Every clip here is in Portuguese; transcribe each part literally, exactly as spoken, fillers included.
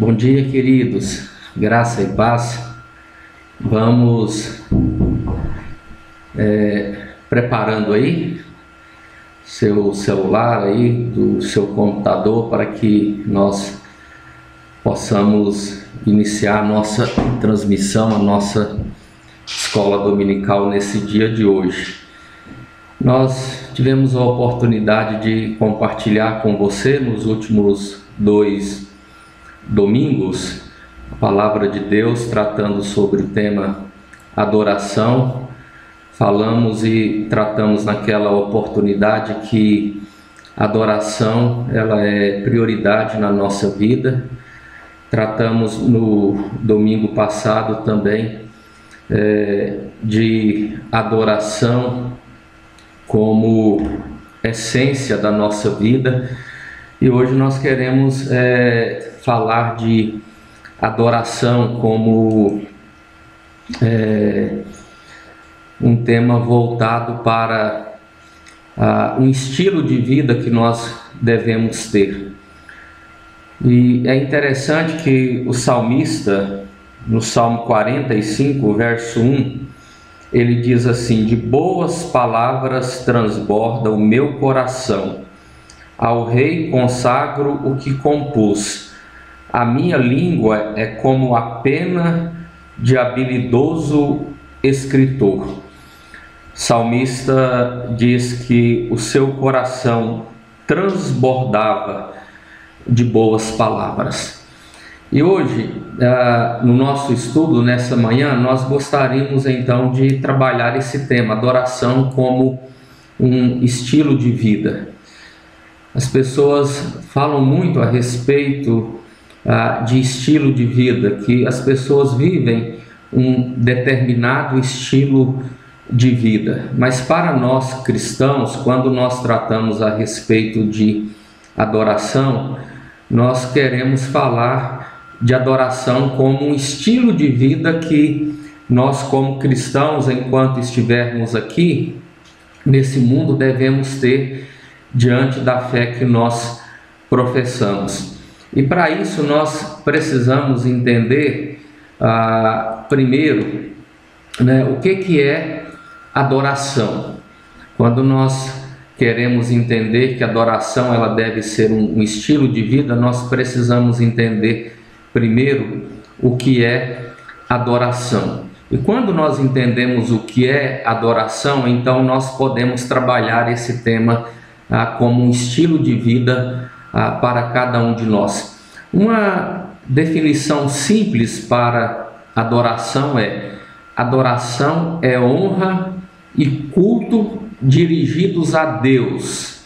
Bom dia, queridos, graça e paz. Vamos é, preparando aí seu celular aí, do seu computador, para que nós possamos iniciar a nossa transmissão, a nossa escola dominical nesse dia de hoje. Nós tivemos a oportunidade de compartilhar com você nos últimos dois domingos a palavra de Deus, tratando sobre o tema adoração. Falamos e tratamos naquela oportunidade que a adoração ela é prioridade na nossa vida. Tratamos no domingo passado também é, de adoração como essência da nossa vida, e hoje nós queremos é, falar de adoração como é, um tema voltado para uh, um estilo de vida que nós devemos ter. E é interessante que o salmista, no Salmo quarenta e cinco, verso um, ele diz assim: de boas palavras transborda o meu coração, ao rei consagro o que compus, a minha língua é como a pena de habilidoso escritor. Salmista diz que o seu coração transbordava de boas palavras. E hoje, no nosso estudo, nessa manhã, nós gostaríamos então de trabalhar esse tema, adoração como um estilo de vida. As pessoas falam muito a respeito de estilo de vida, que as pessoas vivem um determinado estilo de vida. Mas para nós cristãos, quando nós tratamos a respeito de adoração, nós queremos falar de adoração como um estilo de vida que nós, como cristãos, enquanto estivermos aqui nesse mundo, devemos ter diante da fé que nós professamos. E para isso nós precisamos entender ah, primeiro, né, o que, que é adoração. Quando nós queremos entender que a adoração ela deve ser um, um estilo de vida, nós precisamos entender primeiro o que é adoração. E quando nós entendemos o que é adoração, então nós podemos trabalhar esse tema ah, como um estilo de vida ah, para cada um de nós. Uma definição simples para adoração é: adoração é honra e culto dirigidos a Deus.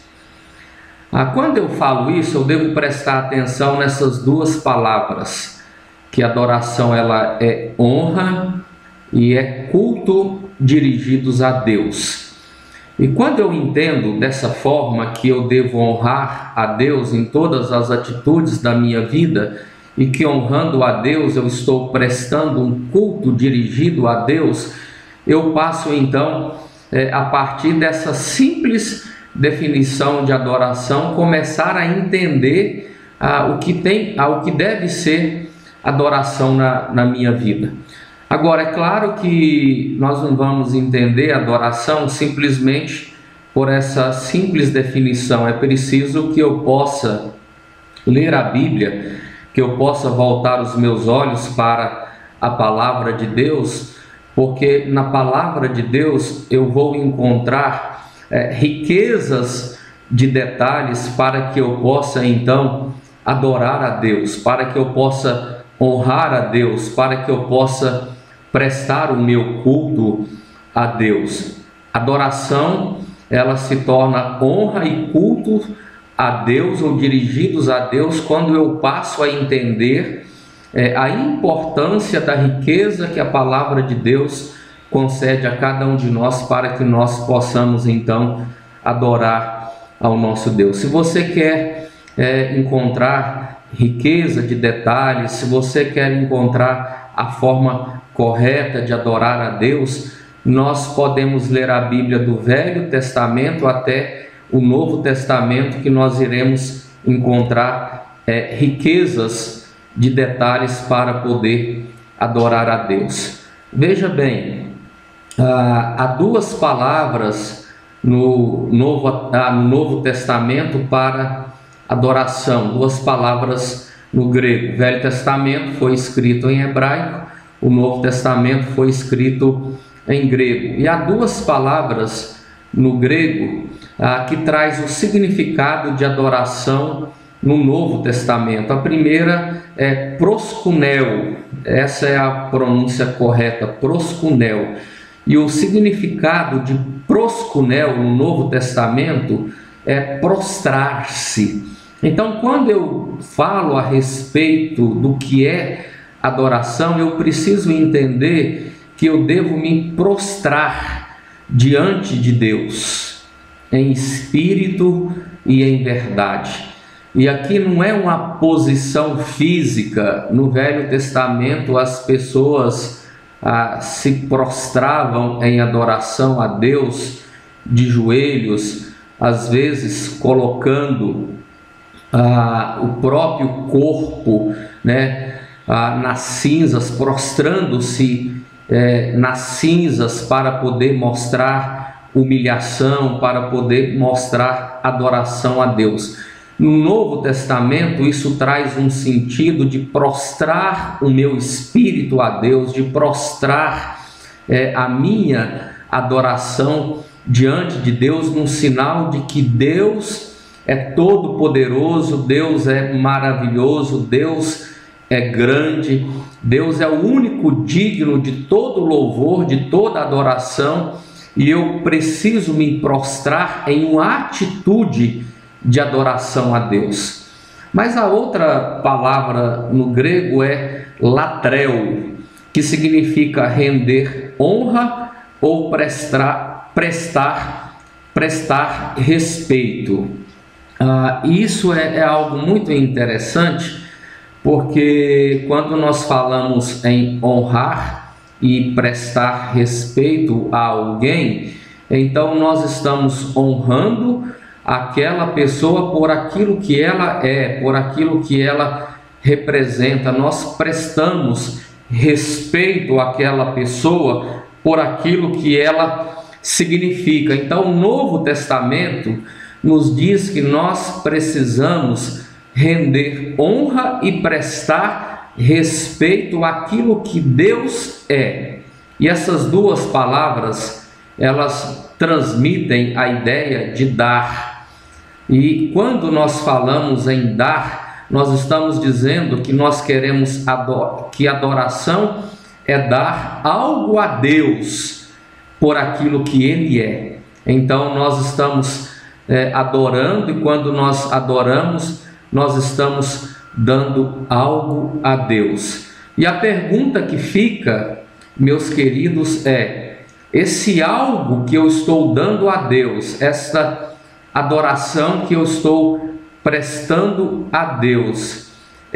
Ah, quando eu falo isso, eu devo prestar atenção nessas duas palavras, que adoração ela é honra e é culto dirigidos a Deus. E quando eu entendo dessa forma que eu devo honrar a Deus em todas as atitudes da minha vida, e que honrando a Deus eu estou prestando um culto dirigido a Deus, eu passo então, é, a partir dessa simples definição de adoração, começar a entender ah, o que tem, ah, o que deve ser adoração na, na minha vida. Agora, é claro que nós não vamos entender adoração simplesmente por essa simples definição. É preciso que eu possa ler a Bíblia, que eu possa voltar os meus olhos para a palavra de Deus, porque na palavra de Deus eu vou encontrar é, riquezas de detalhes para que eu possa então adorar a Deus, para que eu possa honrar a Deus, para que eu possa prestar o meu culto a Deus. Adoração, ela se torna honra e culto a Deus, ou dirigidos a Deus, quando eu passo a entender é, a importância da riqueza que a palavra de Deus concede a cada um de nós, para que nós possamos então adorar ao nosso Deus. Se você quer é, encontrar riqueza de detalhes, se você quer encontrar a forma correta de adorar a Deus, nós podemos ler a Bíblia do Velho Testamento até o Novo Testamento, que nós iremos encontrar é, riquezas de detalhes para poder adorar a Deus. Veja bem, há duas palavras no Novo, no Novo Testamento para adoração, duas palavras no grego. O Velho Testamento foi escrito em hebraico, o Novo Testamento foi escrito em grego. E há duas palavras no grego ah, que traz o significado de adoração no Novo Testamento. A primeira é proskuneo, essa é a pronúncia correta, proskuneo. E o significado de proskuneo no Novo Testamento é prostrar-se. Então, quando eu falo a respeito do que é adoração, eu preciso entender que eu devo me prostrar diante de Deus, em espírito e em verdade. E aqui não é uma posição física. No Velho Testamento as pessoas ah, se prostravam em adoração a Deus de joelhos, às vezes colocando ah, o próprio corpo, né, ah, nas cinzas, prostrando-se eh, nas cinzas para poder mostrar humilhação, para poder mostrar adoração a Deus. No Novo Testamento, isso traz um sentido de prostrar o meu espírito a Deus, de prostrar é, a minha adoração diante de Deus, num sinal de que Deus é todo poderoso, Deus é maravilhoso, Deus é grande, Deus é o único digno de todo louvor, de toda adoração, e eu preciso me prostrar em uma atitude de adoração a Deus. Mas a outra palavra no grego é latreu, que significa render honra ou prestar, prestar, prestar respeito. Ah, isso é, é algo muito interessante, porque quando nós falamos em honrar e prestar respeito a alguém, então nós estamos honrando aquela pessoa por aquilo que ela é, por aquilo que ela representa. Nós prestamos respeito àquela pessoa por aquilo que ela significa. Então, o Novo Testamento nos diz que nós precisamos render honra e prestar respeito àquilo que Deus é. E essas duas palavras, elas transmitem a ideia de dar. E quando nós falamos em dar, nós estamos dizendo que nós queremos ador- que adoração é dar algo a Deus por aquilo que Ele é. Então nós estamos é, adorando, e quando nós adoramos, nós estamos dando algo a Deus. E a pergunta que fica, meus queridos, é: esse algo que eu estou dando a Deus, essa adoração que eu estou prestando a Deus,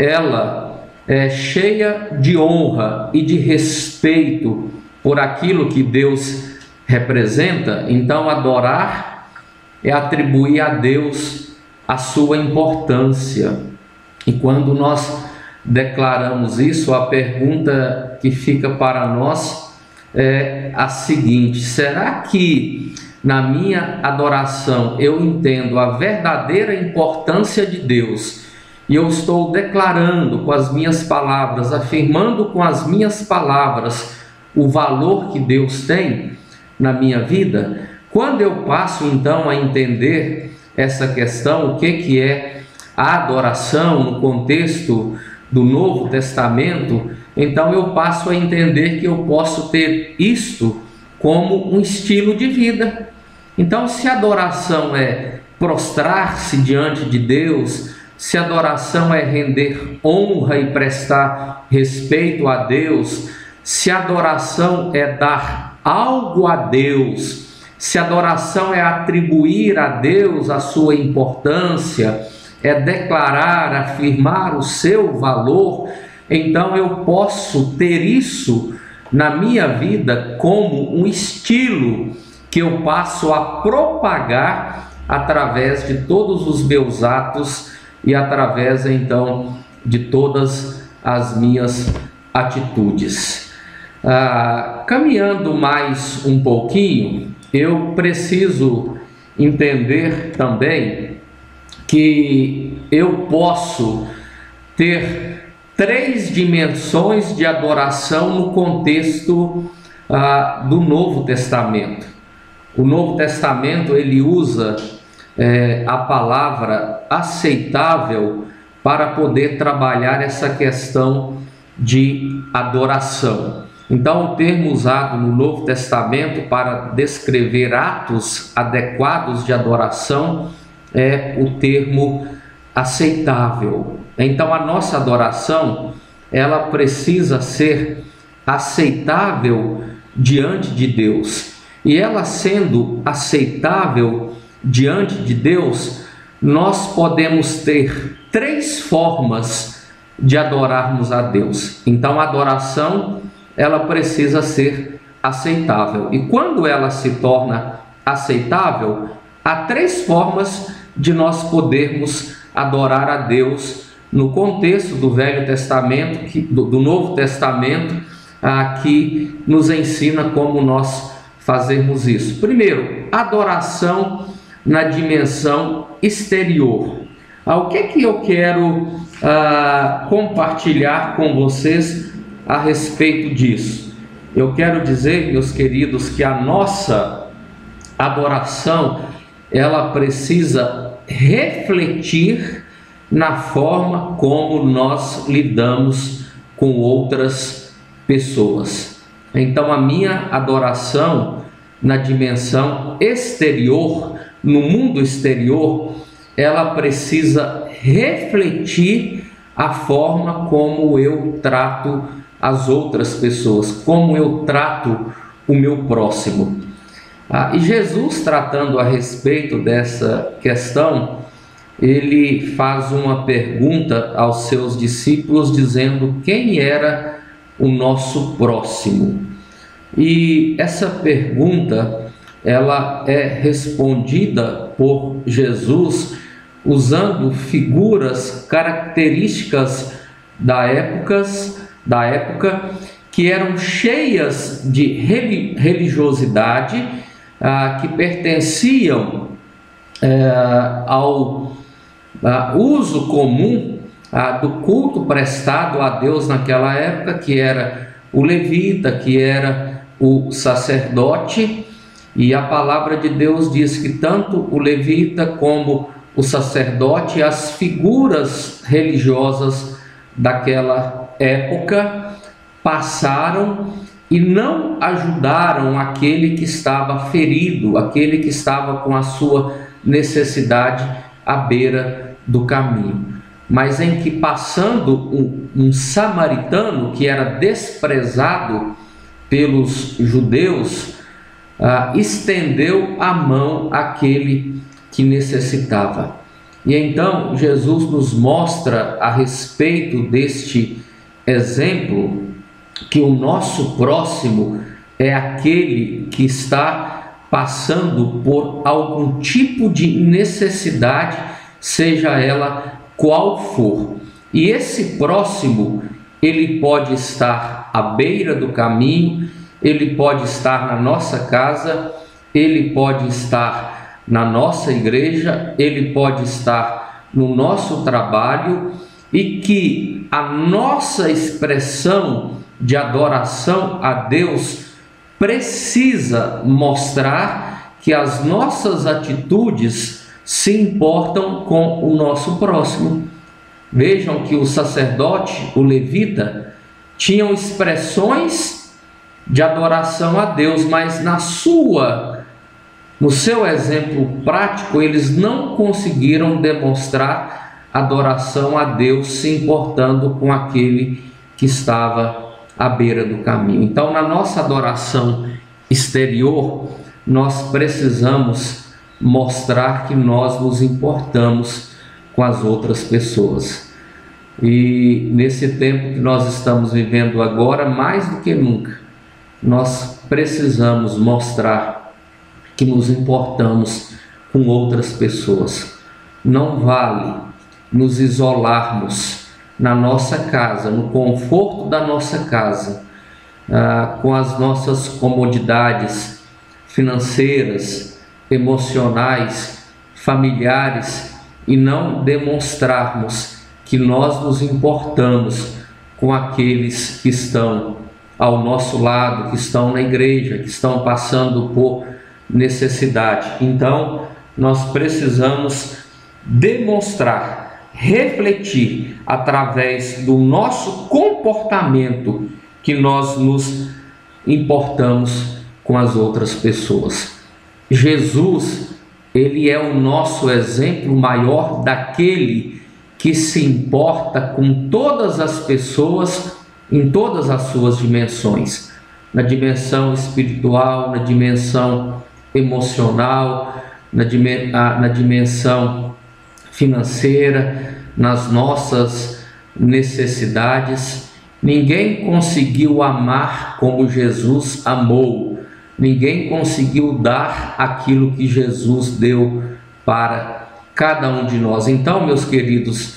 ela é cheia de honra e de respeito por aquilo que Deus representa? Então, adorar é atribuir a Deus a sua importância. E quando nós declaramos isso, a pergunta que fica para nós é a seguinte: será que na minha adoração eu entendo a verdadeira importância de Deus, e eu estou declarando com as minhas palavras, afirmando com as minhas palavras o valor que Deus tem na minha vida? Quando eu passo então a entender essa questão, o que, que é a adoração no contexto do Novo Testamento, então eu passo a entender que eu posso ter isto como um estilo de vida. Então, se adoração é prostrar-se diante de Deus, se adoração é render honra e prestar respeito a Deus, se adoração é dar algo a Deus, se adoração é atribuir a Deus a sua importância, é declarar, afirmar o seu valor, então eu posso ter isso na minha vida como um estilo que eu passo a propagar através de todos os meus atos e através então de todas as minhas atitudes. Ah, caminhando mais um pouquinho, eu preciso entender também que eu posso ter três dimensões de adoração no contexto ah, do Novo Testamento. O Novo Testamento ele usa é, a palavra aceitável para poder trabalhar essa questão de adoração. Então, o termo usado no Novo Testamento para descrever atos adequados de adoração é o termo aceitável. Então, a nossa adoração, ela precisa ser aceitável diante de Deus. E ela sendo aceitável diante de Deus, nós podemos ter três formas de adorarmos a Deus. Então, a adoração, ela precisa ser aceitável. E quando ela se torna aceitável, há três formas de nós podermos adorar a Deus no contexto do Velho Testamento, que, do, do Novo Testamento, ah, que nos ensina como nós fazermos isso. Primeiro, adoração na dimensão exterior. Ah, o que é que eu quero ah, compartilhar com vocês a respeito disso? Eu quero dizer, meus queridos, que a nossa adoração, ela precisa refletir na forma como nós lidamos com outras pessoas. Então, a minha adoração na dimensão exterior, no mundo exterior, ela precisa refletir a forma como eu trato as outras pessoas, como eu trato o meu próximo. Ah, e Jesus, tratando a respeito dessa questão, ele faz uma pergunta aos seus discípulos, dizendo quem era o nosso próximo. E essa pergunta, ela é respondida por Jesus usando figuras características da época, da época que eram cheias de religiosidade, ah, que pertenciam eh, ao ah, uso comum ah, do culto prestado a Deus naquela época, que era o levita, que era o sacerdote. E a palavra de Deus diz que tanto o levita como o sacerdote, as figuras religiosas daquela época, passaram e não ajudaram aquele que estava ferido, aquele que estava com a sua necessidade à beira do caminho. Mas em que, passando um, um samaritano que era desprezado pelos judeus, ah, estendeu a mão àquele que necessitava. E então Jesus nos mostra a respeito deste exemplo que o nosso próximo é aquele que está passando por algum tipo de necessidade, seja ela qual for. E esse próximo, ele pode estar à beira do caminho, ele pode estar na nossa casa, ele pode estar na nossa igreja, ele pode estar no nosso trabalho, e que a nossa expressão de adoração a Deus precisa mostrar que as nossas atitudes se importam com o nosso próximo. Vejam que o sacerdote, o levita, tinham expressões de adoração a Deus, mas na sua, no seu exemplo prático, eles não conseguiram demonstrar adoração a Deus, se importando com aquele que estava à beira do caminho. Então, na nossa adoração exterior, nós precisamos mostrar que nós nos importamos com as outras pessoas. E nesse tempo que nós estamos vivendo agora, mais do que nunca, nós precisamos mostrar que nos importamos com outras pessoas. Não vale nos isolarmos na nossa casa, no conforto da nossa casa, ah, com as nossas comodidades financeiras, emocionais, familiares, e não demonstrarmos que nós nos importamos com aqueles que estão ao nosso lado, que estão na igreja, que estão passando por necessidade. Então, nós precisamos demonstrar, refletir através do nosso comportamento que nós nos importamos com as outras pessoas. Jesus, ele é o nosso exemplo maior daquele que se importa com todas as pessoas em todas as suas dimensões, na dimensão espiritual, na dimensão emocional, na, dim- na dimensão financeira, nas nossas necessidades. Ninguém conseguiu amar como Jesus amou. Ninguém conseguiu dar aquilo que Jesus deu para cada um de nós. Então, meus queridos,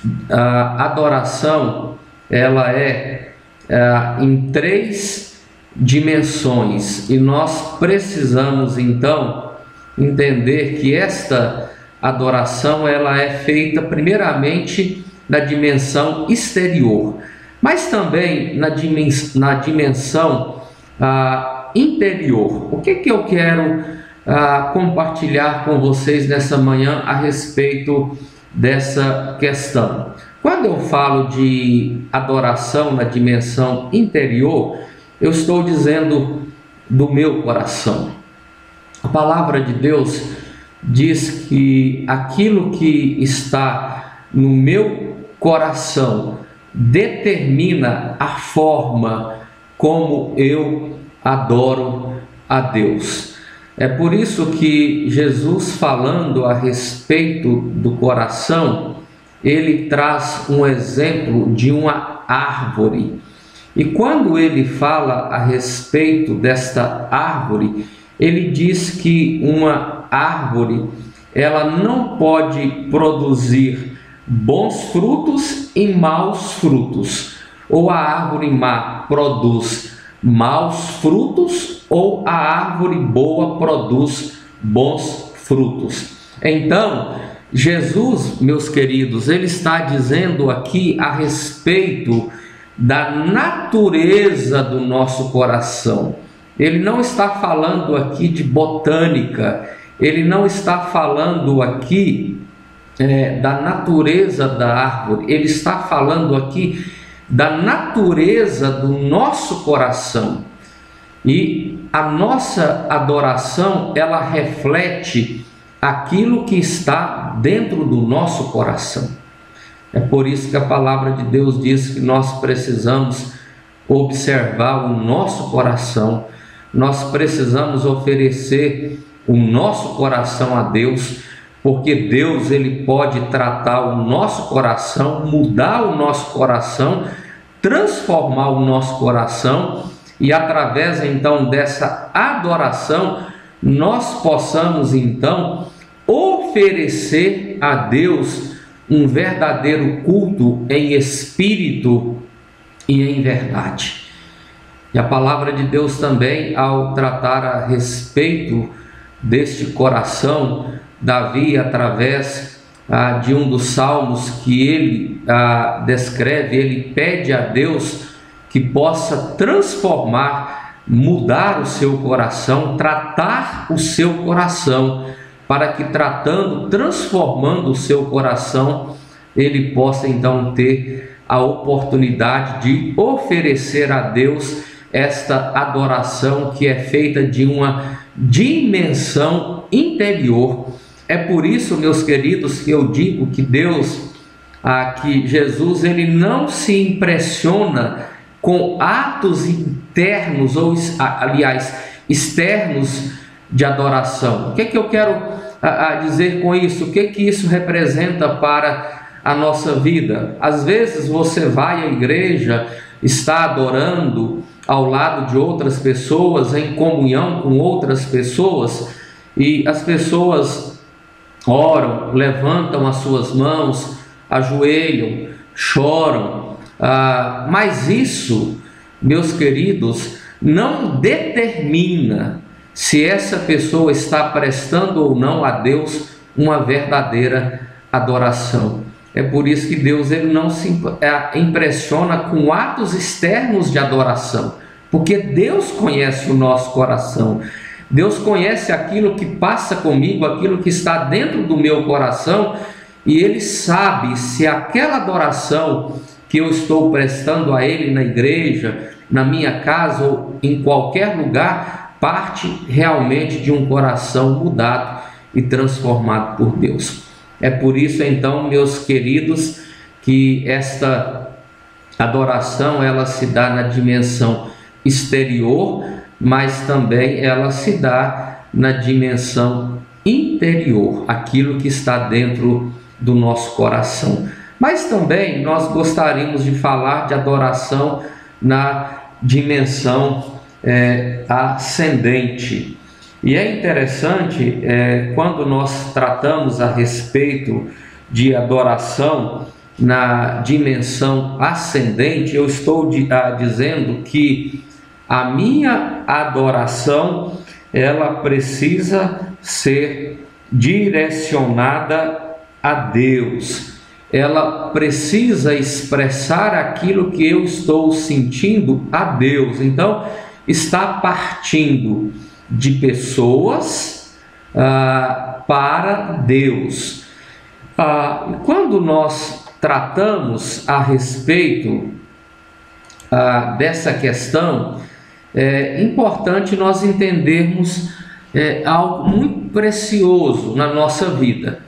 a adoração, ela é, é em três dimensões, e nós precisamos então entender que esta adoração, ela é feita primeiramente na dimensão exterior, mas também na dimensão, na dimensão ah, interior. O que que eu quero ah, compartilhar com vocês nessa manhã a respeito dessa questão? Quando eu falo de adoração na dimensão interior, eu estou dizendo do meu coração. A palavra de Deus diz que aquilo que está no meu coração determina a forma como eu adoro a Deus. É por isso que Jesus, falando a respeito do coração, ele traz um exemplo de uma árvore. E quando ele fala a respeito desta árvore, ele diz que uma árvore, ela não pode produzir bons frutos e maus frutos. Ou a árvore má produz maus frutos, ou a árvore boa produz bons frutos. Então, Jesus, meus queridos, ele está dizendo aqui a respeito da natureza do nosso coração. Ele não está falando aqui de botânica, ele não está falando aqui é, da natureza da árvore, ele está falando aqui da natureza do nosso coração. E a nossa adoração, ela reflete aquilo que está dentro do nosso coração. É por isso que a palavra de Deus diz que nós precisamos observar o nosso coração, nós precisamos oferecer o nosso coração a Deus, porque Deus, ele pode tratar o nosso coração, mudar o nosso coração, transformar o nosso coração, e através então dessa adoração nós possamos então oferecer a Deus um verdadeiro culto em espírito e em verdade. E a palavra de Deus também, ao tratar a respeito deste coração, Davi, através ah, de um dos salmos que ele ah, descreve, ele pede a Deus que possa transformar, mudar o seu coração, tratar o seu coração, para que tratando, transformando o seu coração, ele possa então ter a oportunidade de oferecer a Deus esta adoração que é feita de uma dimensão interior. É por isso, meus queridos, que eu digo que Deus, ah, que Jesus, ele não se impressiona com atos internos, ou aliás, externos de adoração. O que é que eu quero a, a dizer com isso? O que é que isso representa para a nossa vida? Às vezes você vai à igreja, está adorando ao lado de outras pessoas, em comunhão com outras pessoas, e as pessoas oram, levantam as suas mãos, ajoelham, choram, ah, mas isso, meus queridos, não determina se essa pessoa está prestando ou não a Deus uma verdadeira adoração. É por isso que Deus ele não se impressiona com atos externos de adoração, porque Deus conhece o nosso coração. Deus conhece aquilo que passa comigo, aquilo que está dentro do meu coração, e Ele sabe se aquela adoração que eu estou prestando a Ele na igreja, na minha casa ou em qualquer lugar, parte realmente de um coração mudado e transformado por Deus. É por isso então, meus queridos, que esta adoração ela se dá na dimensão exterior, mas também ela se dá na dimensão interior, aquilo que está dentro do nosso coração. Mas também nós gostaríamos de falar de adoração na dimensão é, ascendente. E é interessante, é, quando nós tratamos a respeito de adoração na dimensão ascendente, eu estou de, ah, dizendo que a minha adoração, ela precisa ser direcionada a Deus. Ela precisa expressar aquilo que eu estou sentindo a Deus. Então, está partindo de pessoas ah, para Deus. Ah, quando nós tratamos a respeito ah, dessa questão, é importante nós entendermos é, algo muito precioso na nossa vida.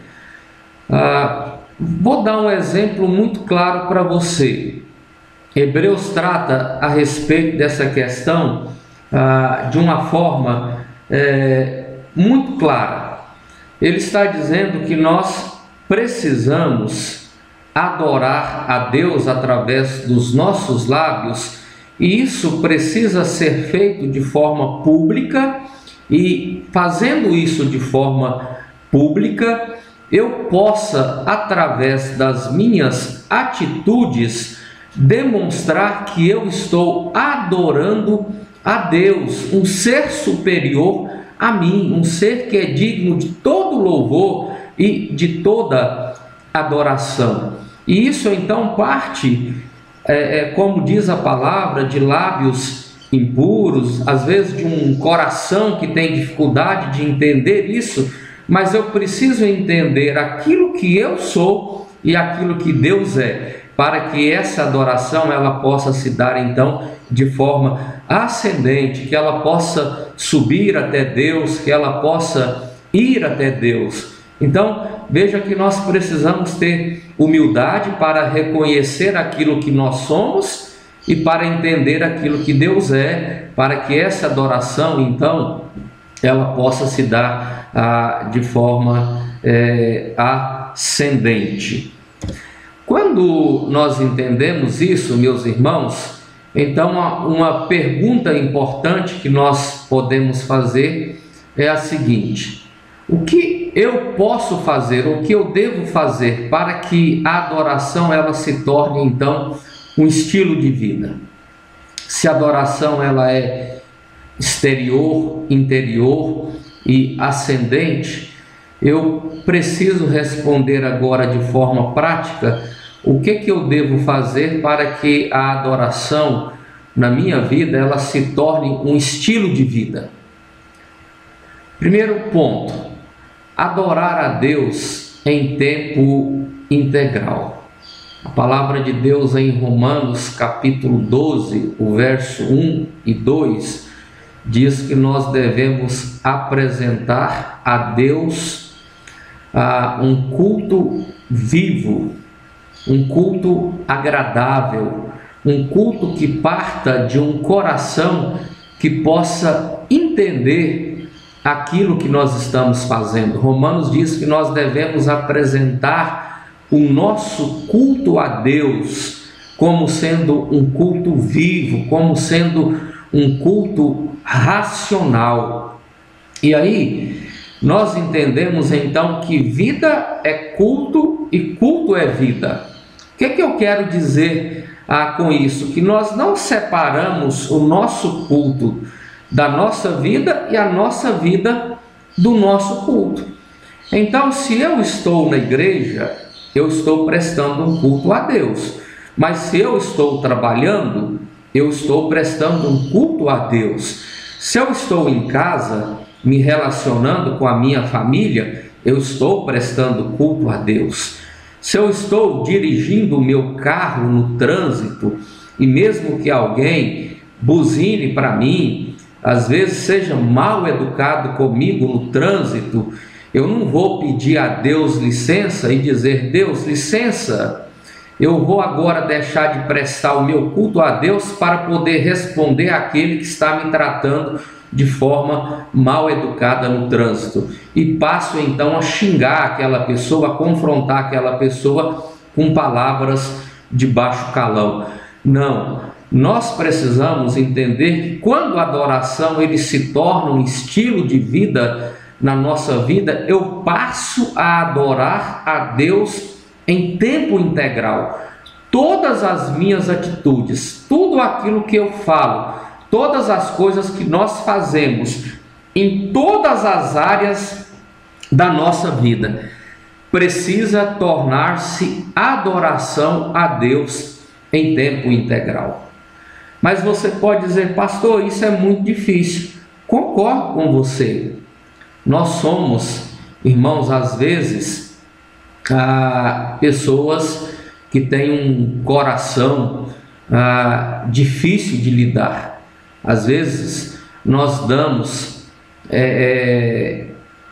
Ah, vou dar um exemplo muito claro para você. Hebreus trata a respeito dessa questão ah, de uma forma é, muito clara. Ele está dizendo que nós precisamos adorar a Deus através dos nossos lábios, e isso precisa ser feito de forma pública, e fazendo isso de forma pública, eu possa, através das minhas atitudes, demonstrar que eu estou adorando a Deus, um ser superior a mim, um ser que é digno de todo louvor e de toda adoração. E isso então parte, é, é, como diz a palavra, de lábios impuros, às vezes de um coração que tem dificuldade de entender isso, mas eu preciso entender aquilo que eu sou e aquilo que Deus é, para que essa adoração ela possa se dar então de forma ascendente, que ela possa subir até Deus, que ela possa ir até Deus. Então, veja que nós precisamos ter humildade para reconhecer aquilo que nós somos e para entender aquilo que Deus é, para que essa adoração então ela possa se dar ah, de forma é, ascendente. Quando nós entendemos isso, meus irmãos, então uma, uma pergunta importante que nós podemos fazer é a seguinte: o que eu posso fazer, o que eu devo fazer para que a adoração ela se torne então um estilo de vida? Se a adoração ela é exterior, interior e ascendente, eu preciso responder agora de forma prática o que que eu devo fazer para que a adoração na minha vida ela se torne um estilo de vida. Primeiro ponto: adorar a Deus em tempo integral. A palavra de Deus em Romanos capítulo doze, o verso um e dois, diz que nós devemos apresentar a Deus ah, um culto vivo, um culto agradável, um culto que parta de um coração que possa entender aquilo que nós estamos fazendo. Romanos diz que nós devemos apresentar o nosso culto a Deus como sendo um culto vivo, como sendo um culto racional. E aí nós entendemos então que vida é culto e culto é vida. que, que eu quero dizer ah, com isso? Que nós não separamos o nosso culto da nossa vida e a nossa vida do nosso culto. Então, se eu estou na igreja, eu estou prestando um culto a Deus. Mas se eu estou trabalhando, eu estou prestando um culto a Deus. Se eu estou em casa, me relacionando com a minha família, eu estou prestando culto a Deus. Se eu estou dirigindo o meu carro no trânsito, e mesmo que alguém buzine para mim, às vezes seja mal educado comigo no trânsito, eu não vou pedir a Deus licença e dizer: Deus, licença, eu vou agora deixar de prestar o meu culto a Deus para poder responder àquele que está me tratando de forma mal educada no trânsito. E passo então a xingar aquela pessoa, a confrontar aquela pessoa com palavras de baixo calão. Não, nós precisamos entender que quando a adoração ele se torna um estilo de vida na nossa vida, eu passo a adorar a Deus em tempo integral. Todas as minhas atitudes, tudo aquilo que eu falo, todas as coisas que nós fazemos, em todas as áreas da nossa vida, precisa tornar-se adoração a Deus em tempo integral. Mas você pode dizer: pastor, isso é muito difícil. Concordo com você. Nós somos, irmãos, às vezes, ah, pessoas que têm um coração ah, difícil de lidar. Às vezes nós damos é, é,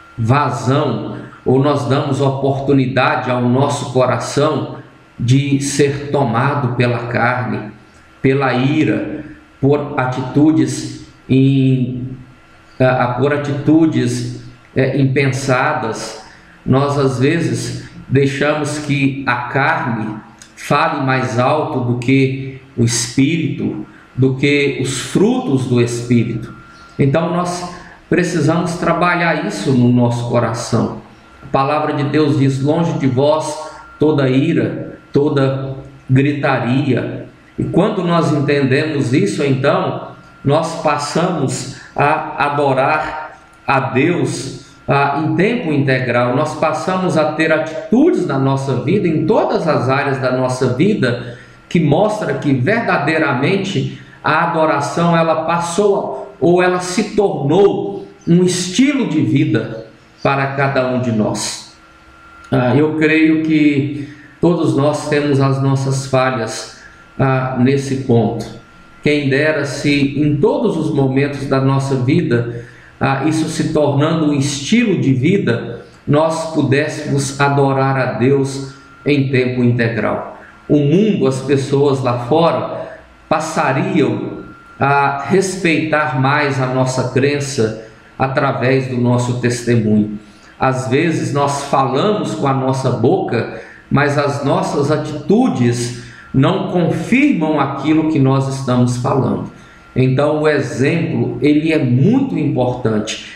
vazão, ou nós damos oportunidade ao nosso coração de ser tomado pela carne, pela ira, por atitudes, em, a, por atitudes é, impensadas. Nós às vezes deixamos que a carne fale mais alto do que o Espírito, do que os frutos do Espírito. Então nós precisamos trabalhar isso no nosso coração. A palavra de Deus diz: longe de vós toda ira, toda gritaria. E quando nós entendemos isso, então nós passamos a adorar a Deus ah, em tempo integral. Nós passamos a ter atitudes na nossa vida, em todas as áreas da nossa vida, que mostra que verdadeiramente a adoração ela passou ou ela se tornou um estilo de vida para cada um de nós. Ah, eu creio que todos nós temos as nossas falhas ah, nesse ponto. Quem dera se em todos os momentos da nossa vida, ah, isso se tornando um estilo de vida, nós pudéssemos adorar a Deus em tempo integral. O mundo, as pessoas lá fora, passariam a respeitar mais a nossa crença através do nosso testemunho. Às vezes nós falamos com a nossa boca, mas as nossas atitudes não confirmam aquilo que nós estamos falando. Então o exemplo, ele é muito importante.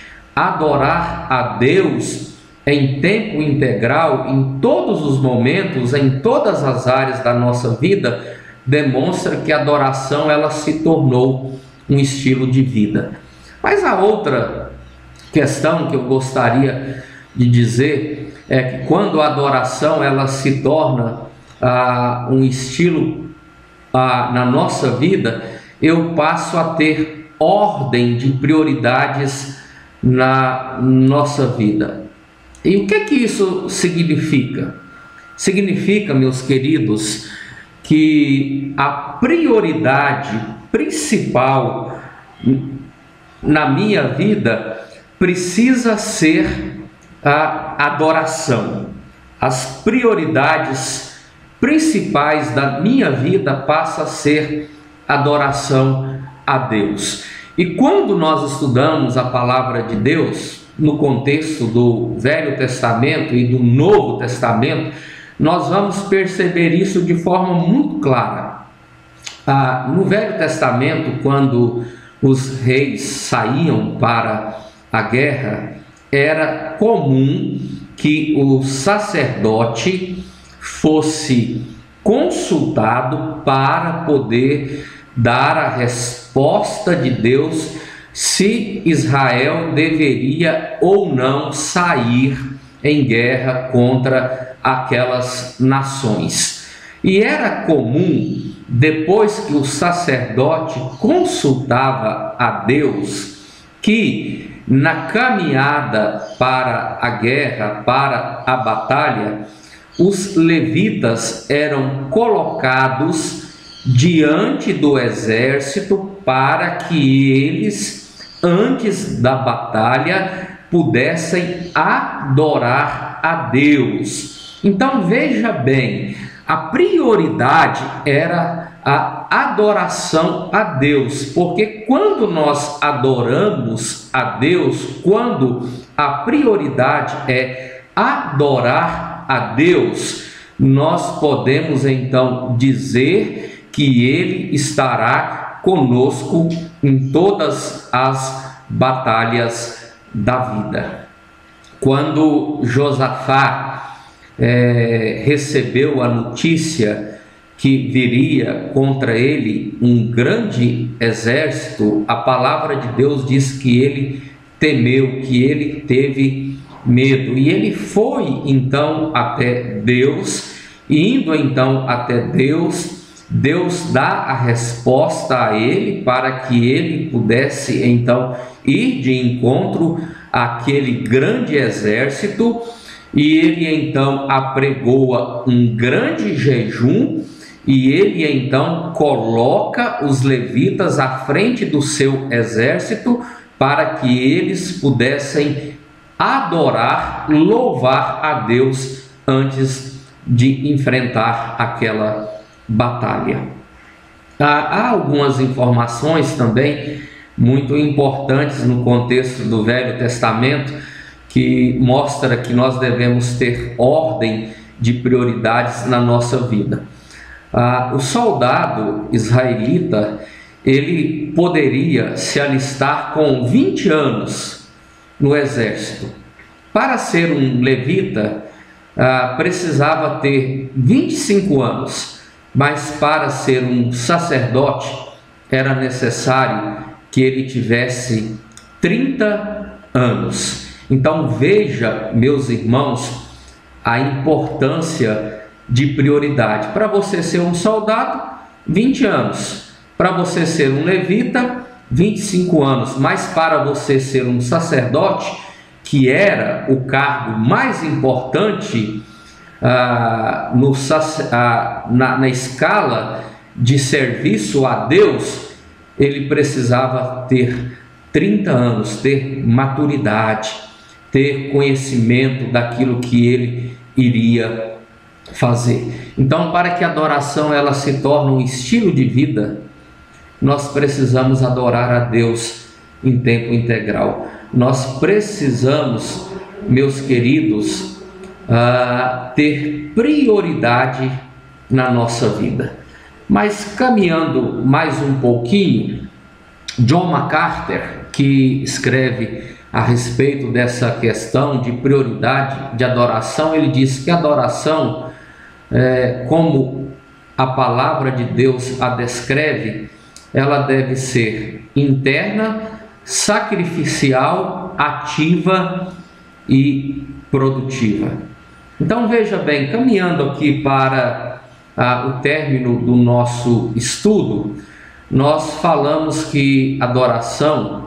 Adorar a Deus em tempo integral, em todos os momentos, em todas as áreas da nossa vida, demonstra que a adoração ela se tornou um estilo de vida. Mas a outra questão que eu gostaria de dizer é que quando a adoração ela se torna ah, um estilo ah, na nossa vida, eu passo a ter ordem de prioridades na nossa vida. E o que que isso significa? Significa, meus queridos, que a prioridade principal na minha vida precisa ser a adoração. As prioridades principais da minha vida passam a ser adoração a Deus. E quando nós estudamos a palavra de Deus, no contexto do Velho Testamento e do Novo Testamento, nós vamos perceber isso de forma muito clara. Ah, no Velho Testamento, quando os reis saíam para a guerra, era comum que o sacerdote fosse consultado para poder dar a resposta de Deus se Israel deveria ou não sair em guerra contra aquelas nações. E era comum, depois que o sacerdote consultava a Deus, que na caminhada para a guerra, para a batalha, os levitas eram colocados diante do exército para que eles, antes da batalha, pudessem adorar a Deus. Então veja bem, a prioridade era a adoração a Deus, porque quando nós adoramos a Deus, quando a prioridade é adorar a Deus, nós podemos então dizer que Ele estará conosco em todas as batalhas da vida. Quando Josafá é, recebeu a notícia que viria contra ele um grande exército, a palavra de Deus diz que ele temeu, que ele teve medo, e ele foi então até Deus, e indo então até Deus, Deus dá a resposta a ele para que ele pudesse então ir de encontro àquele grande exército, e ele então apregoa um grande jejum, e ele então coloca os levitas à frente do seu exército para que eles pudessem adorar, louvar a Deus antes de enfrentar aquela batalha. Há algumas informações também muito importantes no contexto do Velho Testamento que mostra que nós devemos ter ordem de prioridades na nossa vida. Ah, o soldado israelita, ele poderia se alistar com vinte anos no exército. Para ser um levita, ah, precisava ter vinte e cinco anos, mas para ser um sacerdote era necessário que ele tivesse trinta anos. Então veja, meus irmãos, a importância de prioridade. Para você ser um soldado, vinte anos. Para você ser um levita, vinte e cinco anos. Mas para você ser um sacerdote, que era o cargo mais importante ah, no, ah, na, na escala de serviço a Deus, ele precisava ter trinta anos, ter maturidade, ter conhecimento daquilo que ele iria fazer. Então, para que a adoração ela se torne um estilo de vida, nós precisamos adorar a Deus em tempo integral. Nós precisamos, meus queridos, uh, ter prioridade na nossa vida. Mas caminhando mais um pouquinho, John MacArthur, que escreve a respeito dessa questão de prioridade de adoração, ele diz que a adoração, é, como a palavra de Deus a descreve, ela deve ser interna, sacrificial, ativa e produtiva. Então veja bem, caminhando aqui para ah, o término do nosso estudo, nós falamos que adoração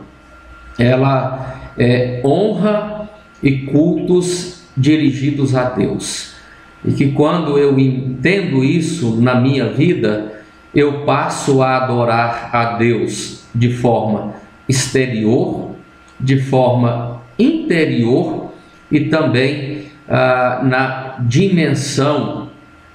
ela é honra e cultos dirigidos a Deus, e que quando eu entendo isso na minha vida, eu passo a adorar a Deus de forma exterior, de forma interior e também ah, na dimensão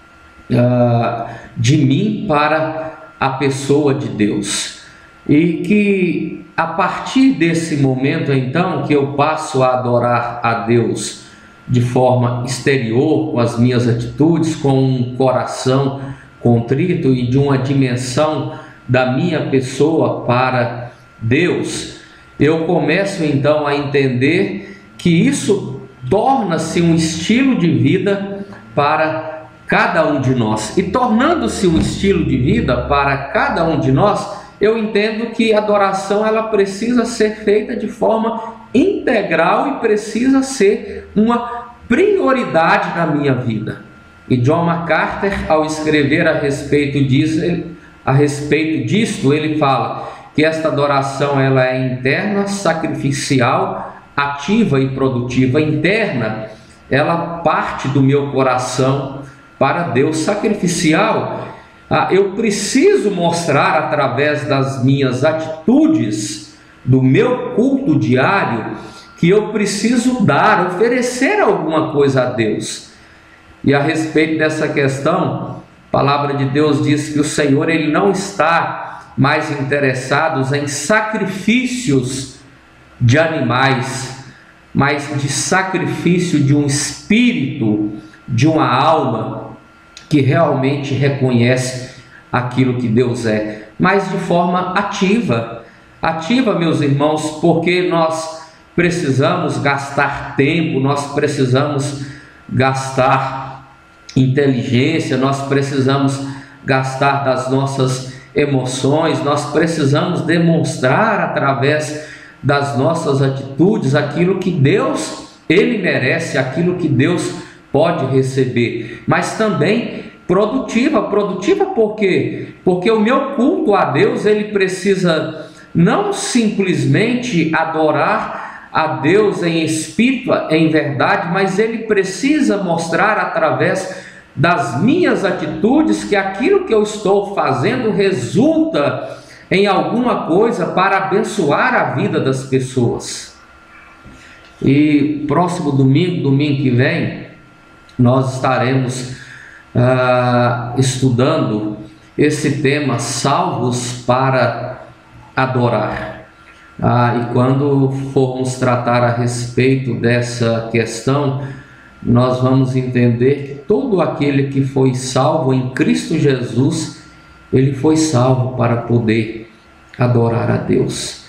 ah, de mim para a pessoa de Deus. E que a partir desse momento então que eu passo a adorar a Deus de forma exterior, com as minhas atitudes, com um coração contrito e de uma dimensão da minha pessoa para Deus, eu começo então a entender que isso torna-se um estilo de vida para cada um de nós. E tornando-se um estilo de vida para cada um de nós, eu entendo que a adoração ela precisa ser feita de forma integral e precisa ser uma prioridade na minha vida. E John MacArthur, ao escrever a respeito disso, ele, a respeito disto, ele fala que esta adoração ela é interna, sacrificial, ativa e produtiva. Interna, ela parte do meu coração para Deus. Sacrificial, ah, eu preciso mostrar através das minhas atitudes, do meu culto diário, que eu preciso dar, oferecer alguma coisa a Deus. E a respeito dessa questão, a palavra de Deus diz que o Senhor ele não está mais interessado em sacrifícios de animais, mas de sacrifício de um espírito, de uma alma que realmente reconhece aquilo que Deus é, mas de forma ativa. Ativa, meus irmãos, porque nós precisamos gastar tempo, nós precisamos gastar inteligência, nós precisamos gastar das nossas emoções, nós precisamos demonstrar através das nossas atitudes aquilo que Deus, Ele merece, aquilo que Deus pode receber, mas também produtiva. Produtiva por quê? Porque o meu culto a Deus, ele precisa não simplesmente adorar a Deus em espírito, em verdade, mas ele precisa mostrar através das minhas atitudes que aquilo que eu estou fazendo resulta em alguma coisa para abençoar a vida das pessoas. E próximo domingo, domingo que vem, nós estaremos ah, estudando esse tema, salvos para adorar. Ah, e quando formos tratar a respeito dessa questão, nós vamos entender que todo aquele que foi salvo em Cristo Jesus, ele foi salvo para poder adorar a Deus.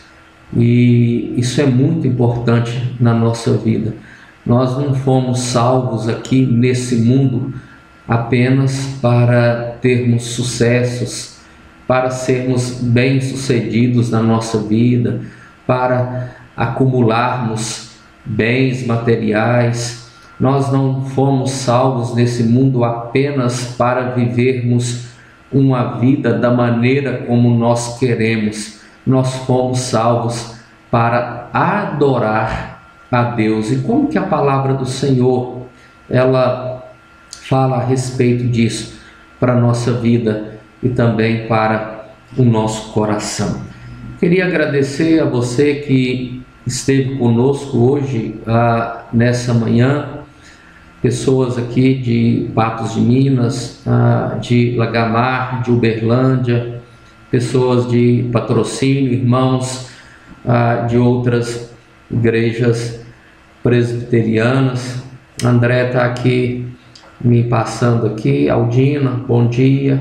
E isso é muito importante na nossa vida. Nós não fomos salvos aqui nesse mundo apenas para termos sucessos, para sermos bem-sucedidos na nossa vida, para acumularmos bens materiais. Nós não fomos salvos nesse mundo apenas para vivermos uma vida da maneira como nós queremos. Nós fomos salvos para adorar a Deus. E como que a palavra do Senhor ela fala a respeito disso para a nossa vida e também para o nosso coração? Queria agradecer a você que esteve conosco hoje, ah, nessa manhã, pessoas aqui de Patos de Minas, ah, de Lagamar, de Uberlândia, pessoas de Patrocínio, irmãos ah, de outras igrejas presbiterianas. André está aqui me passando aqui, Aldina, bom dia.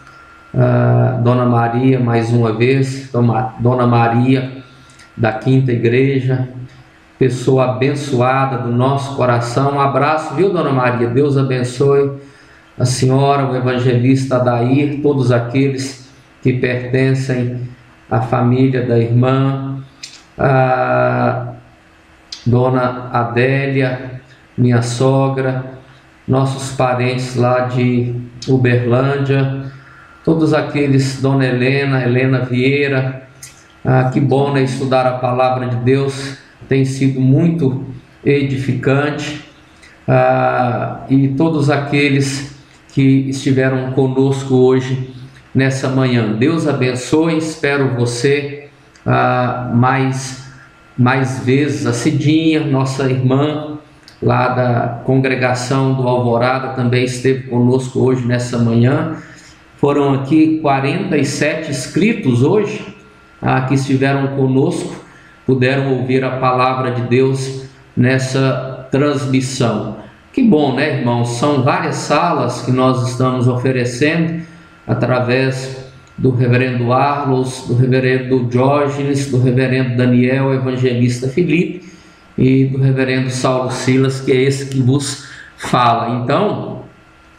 Uh, Dona Maria, mais uma vez, Dona Maria da Quinta Igreja, pessoa abençoada do nosso coração. Um abraço, viu, Dona Maria? Deus abençoe a senhora, o evangelista Adair, todos aqueles que pertencem à família da irmã, a Dona Adélia, minha sogra, nossos parentes lá de Uberlândia, todos aqueles, Dona Helena, Helena Vieira. Ah, que bom, né, estudar a palavra de Deus, tem sido muito edificante. Ah, e todos aqueles que estiveram conosco hoje, nessa manhã. Deus abençoe, espero você ah, mais, mais vezes. A Cidinha, nossa irmã, lá da congregação do Alvorada, também esteve conosco hoje nessa manhã. Foram aqui quarenta e sete inscritos hoje, ah, que estiveram conosco, puderam ouvir a palavra de Deus nessa transmissão. Que bom, né, irmãos? São várias salas que nós estamos oferecendo através do reverendo Arlos, do reverendo Diógenes, do reverendo Daniel, evangelista Felipe, e do reverendo Saulo Silas, que é esse que vos fala. Então,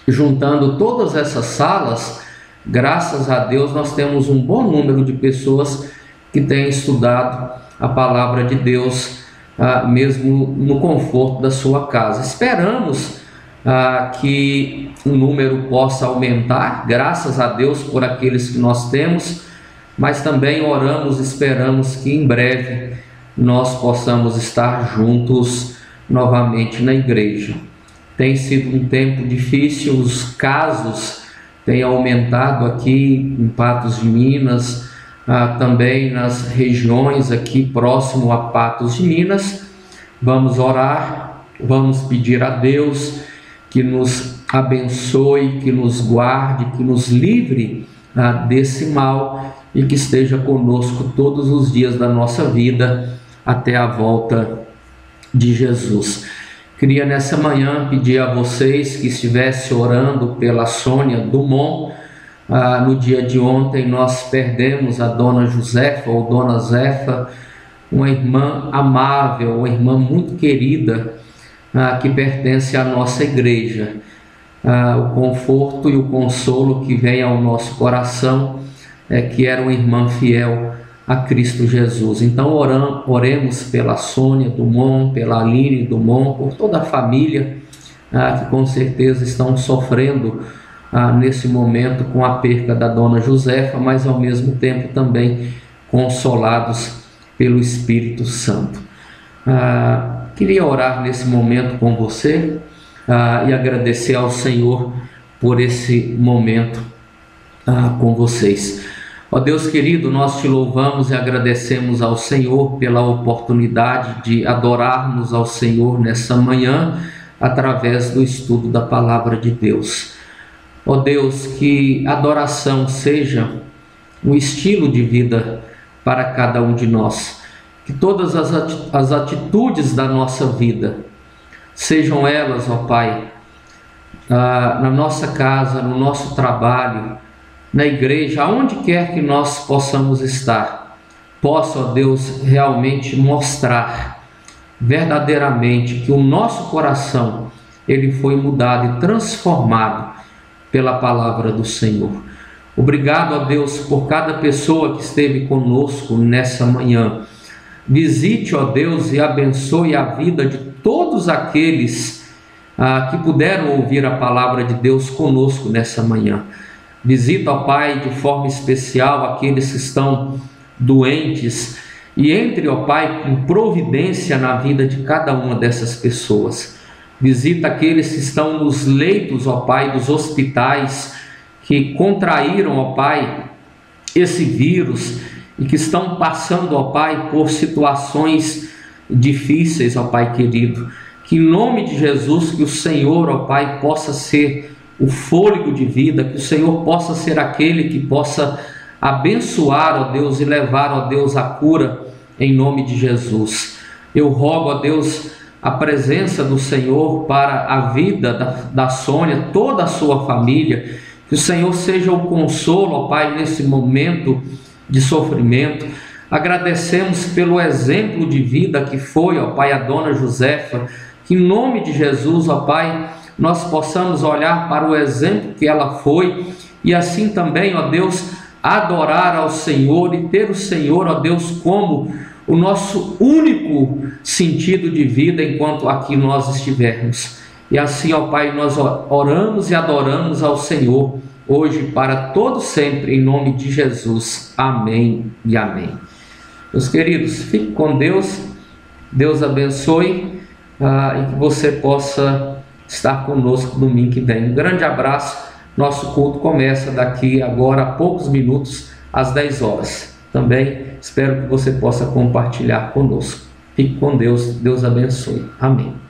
juntando todas essas salas, graças a Deus nós temos um bom número de pessoas que têm estudado a palavra de Deus, ah, mesmo no conforto da sua casa. Esperamos ah, que o número possa aumentar, graças a Deus por aqueles que nós temos, mas também oramos, esperamos que em breve nós possamos estar juntos novamente na igreja. Tem sido um tempo difícil, os casos têm aumentado aqui em Patos de Minas, ah, também nas regiões aqui próximo a Patos de Minas. Vamos orar, vamos pedir a Deus que nos abençoe, que nos guarde, que nos livre ah, desse mal e que esteja conosco todos os dias da nossa vida até a volta de Jesus. Queria nessa manhã pedir a vocês que estivessem orando pela Sônia Dumont. Ah, no dia de ontem nós perdemos a dona Josefa ou dona Zefa, uma irmã amável, uma irmã muito querida, ah, que pertence à nossa igreja. Ah, o conforto e o consolo que vem ao nosso coração é que era uma irmã fiel a Cristo Jesus. Então oram, oremos pela Sônia Dumont, pela Aline Dumont, por toda a família ah, que com certeza estão sofrendo ah, nesse momento com a perca da dona Josefa, mas ao mesmo tempo também consolados pelo Espírito Santo. Ah, queria orar nesse momento com você ah, e agradecer ao Senhor por esse momento ah, com vocês. Ó Deus querido, nós te louvamos e agradecemos ao Senhor pela oportunidade de adorarmos ao Senhor nessa manhã através do estudo da Palavra de Deus. Ó Deus, que a adoração seja um estilo de vida para cada um de nós, que todas as atitudes da nossa vida, sejam elas, ó Pai, na nossa casa, no nosso trabalho, na igreja, aonde quer que nós possamos estar, possa, ó Deus, realmente mostrar verdadeiramente que o nosso coração ele foi mudado e transformado pela palavra do Senhor. Obrigado, ó Deus, por cada pessoa que esteve conosco nessa manhã. Visite, ó Deus, e abençoe a vida de todos aqueles ah, que puderam ouvir a palavra de Deus conosco nessa manhã. Visita, ó Pai, de forma especial aqueles que estão doentes e entre, ó Pai, com providência na vida de cada uma dessas pessoas. Visita aqueles que estão nos leitos, ó Pai, dos hospitais, que contraíram, ó Pai, esse vírus e que estão passando, ó Pai, por situações difíceis, ó Pai querido. Que em nome de Jesus, que o Senhor, ó Pai, possa ser o fôlego de vida, que o Senhor possa ser aquele que possa abençoar, ó Deus, e levar, ó Deus, a cura em nome de Jesus. Eu rogo, ó Deus, a presença do Senhor para a vida da, da Sônia, toda a sua família, que o Senhor seja o consolo, ó Pai, nesse momento de sofrimento. Agradecemos pelo exemplo de vida que foi, ó Pai, a dona Josefa, que em nome de Jesus, ó Pai, nós possamos olhar para o exemplo que ela foi e assim também, ó Deus, adorar ao Senhor e ter o Senhor, ó Deus, como o nosso único sentido de vida enquanto aqui nós estivermos. E assim, ó Pai, nós oramos e adoramos ao Senhor hoje para todo sempre, em nome de Jesus. Amém e amém. Meus queridos, fique com Deus, Deus abençoe uh, e que você possa estar conosco domingo que vem. Um grande abraço. Nosso culto começa daqui agora a poucos minutos, às dez horas. Também espero que você possa compartilhar conosco. Fique com Deus. Deus abençoe. Amém.